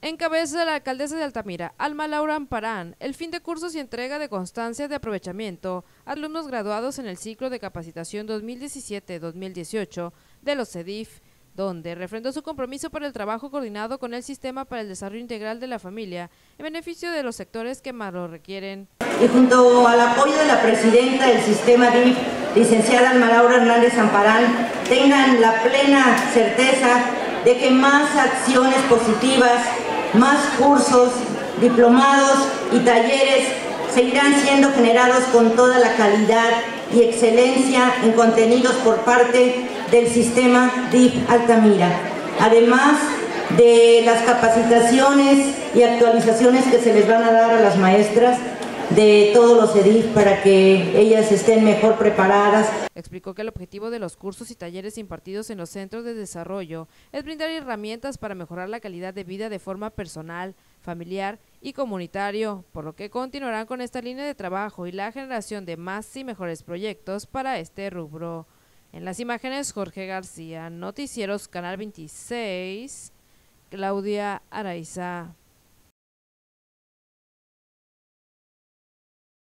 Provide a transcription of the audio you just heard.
Encabeza la alcaldesa de Altamira, Alma Laura Amparán, el fin de cursos y entrega de constancias de aprovechamiento a alumnos graduados en el ciclo de capacitación 2017-2018 de los CEDIF, donde refrendó su compromiso para el trabajo coordinado con el Sistema para el Desarrollo Integral de la Familia en beneficio de los sectores que más lo requieren. Y junto al apoyo de la presidenta del Sistema DIF, licenciada Alma Laura Hernández Amparán, tengan la plena certeza de que más acciones positivas, más cursos, diplomados y talleres seguirán siendo generados con toda la calidad y excelencia en contenidos por parte del Sistema DIF Altamira. Además de las capacitaciones y actualizaciones que se les van a dar a las maestras de todos los CEDIF para que ellas estén mejor preparadas. Explicó que el objetivo de los cursos y talleres impartidos en los centros de desarrollo es brindar herramientas para mejorar la calidad de vida de forma personal, familiar y comunitario, por lo que continuarán con esta línea de trabajo y la generación de más y mejores proyectos para este rubro. En las imágenes, Jorge García, Noticieros Canal 26, Claudia Araiza.